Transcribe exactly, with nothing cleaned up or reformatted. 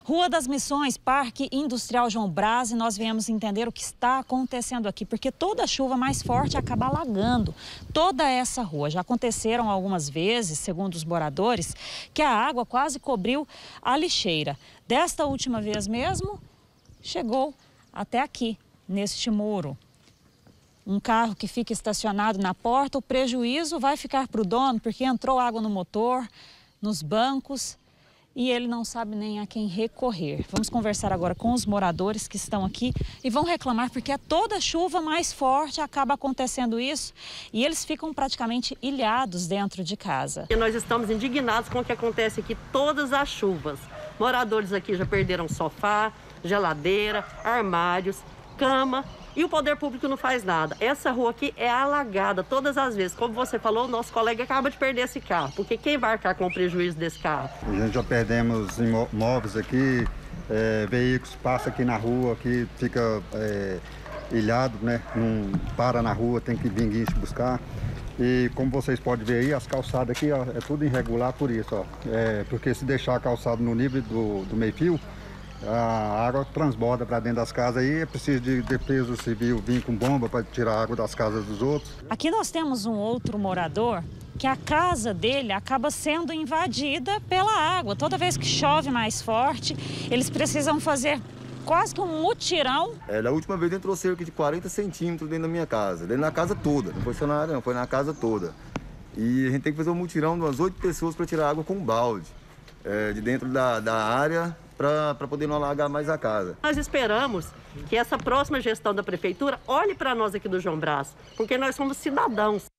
Rua das Missões, Parque Industrial João Brás, e nós viemos entender o que está acontecendo aqui, porque toda chuva mais forte acaba alagando toda essa rua. Já aconteceram algumas vezes, segundo os moradores, que a água quase cobriu a lixeira. Desta última vez mesmo, chegou até aqui, neste muro. Um carro que fica estacionado na porta, o prejuízo vai ficar para o dono, porque entrou água no motor, nos bancos, e ele não sabe nem a quem recorrer. Vamos conversar agora com os moradores que estão aqui e vão reclamar, porque a toda chuva mais forte acaba acontecendo isso e eles ficam praticamente ilhados dentro de casa. E nós estamos indignados com o que acontece aqui todas as chuvas. Moradores aqui já perderam sofá, geladeira, armários, cama. E o poder público não faz nada. Essa rua aqui é alagada todas as vezes. Como você falou, o nosso colega acaba de perder esse carro. Porque quem vai arcar com o prejuízo desse carro? A gente já perdemos imóveis aqui, é, veículos passam aqui na rua, aqui fica é, ilhado, né? Não para na rua, tem que vir guincho buscar. E como vocês podem ver aí, as calçadas aqui, ó, é tudo irregular por isso, ó. É, porque se deixar a calçada no nível do, do meio-fio, a água transborda para dentro das casas aí, é preciso de defesa civil vir com bomba para tirar a água das casas dos outros. Aqui nós temos um outro morador que a casa dele acaba sendo invadida pela água. Toda vez que chove mais forte, eles precisam fazer quase que um mutirão. É, da última vez entrou cerca de quarenta centímetros dentro da minha casa, dentro da casa toda, não foi só na área não, foi na casa toda. E a gente tem que fazer um mutirão de umas oito pessoas para tirar água com um balde, é, de dentro da, da área, para poder não alagar mais a casa. Nós esperamos que essa próxima gestão da prefeitura olhe para nós aqui do João Brás, porque nós somos cidadãos.